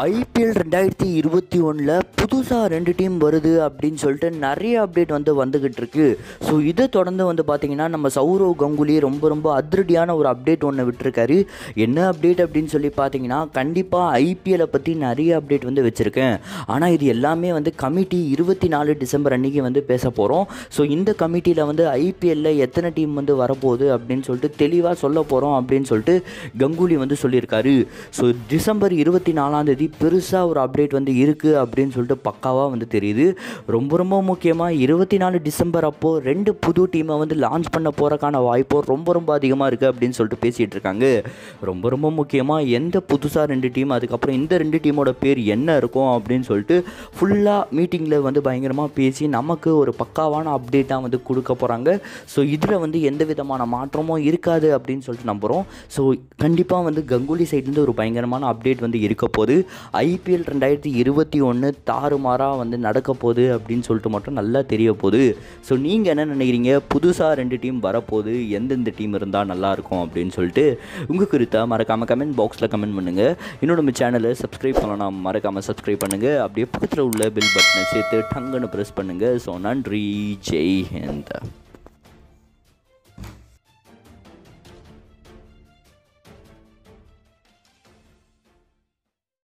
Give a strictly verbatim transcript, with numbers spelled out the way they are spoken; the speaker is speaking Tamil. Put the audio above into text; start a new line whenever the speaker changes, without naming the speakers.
ஐபிஎல் ரெண்டாயிரத்தி இருபத்தி ஒன்றில் புதுசாக ரெண்டு டீம் வருது அப்படின்னு சொல்லிட்டு நிறைய அப்டேட் வந்து வந்துக்கிட்டு இருக்கு. ஸோ இதை தொடர்ந்து வந்து பார்த்திங்கன்னா நம்ம சௌரவ் கங்குலி ரொம்ப ரொம்ப அதிரடியான ஒரு அப்டேட் ஒன்று விட்டுருக்காரு. என்ன அப்டேட் அப்படின்னு சொல்லி பார்த்தீங்கன்னா, கண்டிப்பாக ஐபிஎல்லை பற்றி நிறைய அப்டேட் வந்து வச்சுருக்கேன். ஆனால் இது எல்லாமே வந்து கமிட்டி இருபத்தி நாலு டிசம்பர் அன்றைக்கி வந்து பேச போகிறோம். ஸோ இந்த கமிட்டியில் வந்து ஐபிஎல்லில் எத்தனை டீம் வந்து வரப்போகுது அப்படின்னு சொல்லிட்டு தெளிவாக சொல்ல போகிறோம் அப்படின்னு சொல்லிட்டு கங்குலி வந்து சொல்லியிருக்காரு. ஸோ டிசம்பர் இருபத்தி நாலாம் தேதி பெருசாக ஒரு அப்டேட் வந்து இருக்குது அப்படின்னு சொல்லிட்டு பக்காவாக வந்து தெரியுது. ரொம்ப ரொம்ப முக்கியமாக இருபத்தி நாலு டிசம்பர் அப்போது ரெண்டு புது டீமை வந்து லான்ச் பண்ண போகிறக்கான வாய்ப்போ ரொம்ப ரொம்ப அதிகமாக இருக்குது அப்படின்னு சொல்லிட்டு பேசிகிட்டு இருக்காங்க. ரொம்ப ரொம்ப முக்கியமாக எந்த புதுசாக ரெண்டு டீம், அதுக்கப்புறம் இந்த ரெண்டு டீமோட பேர் என்ன இருக்கும் அப்படின்னு சொல்லிட்டு ஃபுல்லாக மீட்டிங்கில் வந்து பயங்கரமாக பேசி நமக்கு ஒரு பக்காவான அப்டேட்டாக வந்து கொடுக்க போகிறாங்க. ஸோ இதில் வந்து எந்த விதமான மாற்றமும் இருக்காது அப்படின்னு சொல்லிட்டு நம்புகிறோம். ஸோ கண்டிப்பாக வந்து கங்குலி சைட்லேருந்து ஒரு பயங்கரமான அப்டேட் வந்து இருக்க போகுது. ஐபிஎல் ரெண்டாயிரத்தி இருபத்தி ஒன்று தாறுமாறாக வந்து நடக்க போகுது அப்படின்னு சொல்லிட்டு மட்டும் நல்லா தெரிய போகுது. ஸோ நீங்கள் என்ன நினைக்கிறீங்க? புதுசாக ரெண்டு டீம் வரப்போகுது, எந்தெந்த டீம் இருந்தால் நல்லாயிருக்கும் அப்படின்னு சொல்லிட்டு உங்கள் கருத்தை மறக்காமல் கமெண்ட் பாக்ஸில் கமெண்ட் பண்ணுங்கள். இன்னும் நம்ம சேனலை சப்ஸ்கிரைப் பண்ணலாம், மறக்காமல் சப்ஸ்கிரைப் பண்ணுங்கள். அப்படியே பக்கத்தில் உள்ள பெல் பட்டனை சேர்த்து டங்குன்னு ப்ரெஸ் பண்ணுங்கள். ஸோ நன்றி, ஜெய் ஹிந்த்.